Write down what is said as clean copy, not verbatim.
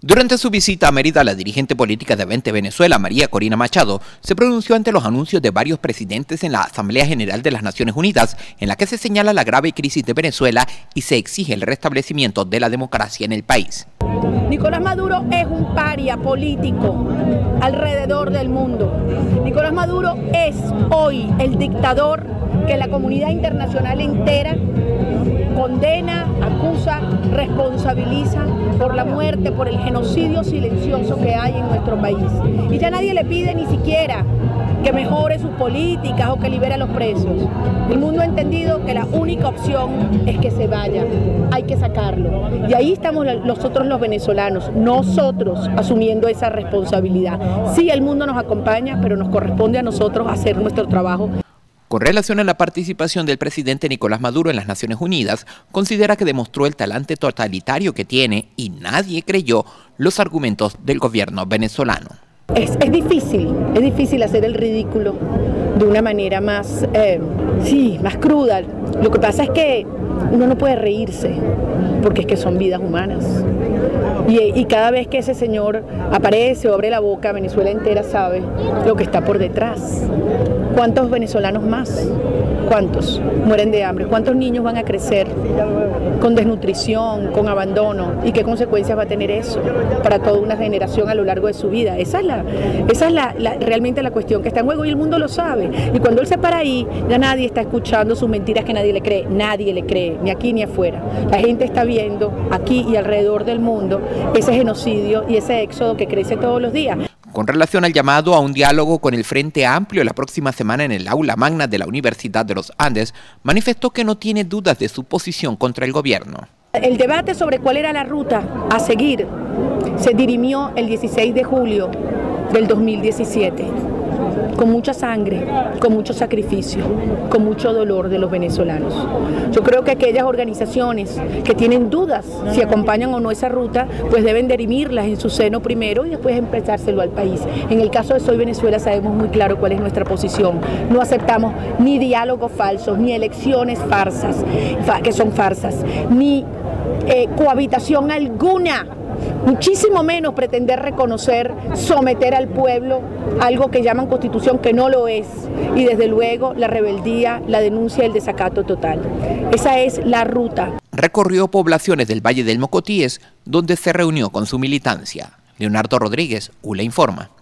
Durante su visita a Mérida, la dirigente política de 20 Venezuela, María Corina Machado, se pronunció ante los anuncios de varios presidentes en la Asamblea General de las Naciones Unidas, en la que se señala la grave crisis de Venezuela y se exige el restablecimiento de la democracia en el país. Nicolás Maduro es un paria político alrededor del mundo. Nicolás Maduro es hoy el dictador que la comunidad internacional entera condena, acusa, responsabiliza por la muerte, por el genocidio silencioso que hay en nuestro país. Y ya nadie le pide ni siquiera que mejore sus políticas o que libere a los presos. El mundo ha entendido que la única opción es que se vaya, hay que sacarlo. Y ahí estamos nosotros los venezolanos, nosotros asumiendo esa responsabilidad. Sí, el mundo nos acompaña, pero nos corresponde a nosotros hacer nuestro trabajo. Con relación a la participación del presidente Nicolás Maduro en las Naciones Unidas, considera que demostró el talante totalitario que tiene y nadie creyó los argumentos del gobierno venezolano. Es difícil hacer el ridículo de una manera más cruda. Lo que pasa es que uno no puede reírse, porque es que son vidas humanas. Y cada vez que ese señor aparece o abre la boca, Venezuela entera sabe lo que está por detrás. ¿Cuántos venezolanos más? ¿Cuántos mueren de hambre? ¿Cuántos niños van a crecer con desnutrición, con abandono? ¿Y qué consecuencias va a tener eso para toda una generación a lo largo de su vida? Esa es realmente la cuestión que está en juego y el mundo lo sabe. Y cuando él se para ahí, ya nadie está escuchando sus mentiras que nadie le cree, ni aquí ni afuera. La gente está viendo aquí y alrededor del mundo ese genocidio y ese éxodo que crece todos los días. Con relación al llamado a un diálogo con el Frente Amplio la próxima semana en el aula magna de la Universidad de los Andes, manifestó que no tiene dudas de su posición contra el gobierno. El debate sobre cuál era la ruta a seguir se dirimió el 16 de julio del 2017, con mucha sangre, con mucho sacrificio, con mucho dolor de los venezolanos. Yo creo que aquellas organizaciones que tienen dudas si acompañan o no esa ruta, pues deben dirimirlas en su seno primero y después empezárselo al país. En el caso de Soy Venezuela sabemos muy claro cuál es nuestra posición. No aceptamos ni diálogos falsos, ni elecciones que son farsas, ni cohabitación alguna. Muchísimo menos pretender reconocer, someter al pueblo a algo que llaman constitución que no lo es, y desde luego la rebeldía, la denuncia y el desacato total. Esa es la ruta. Recorrió poblaciones del Valle del Mocotíes, donde se reunió con su militancia. Leonardo Rodríguez, ULA Informa.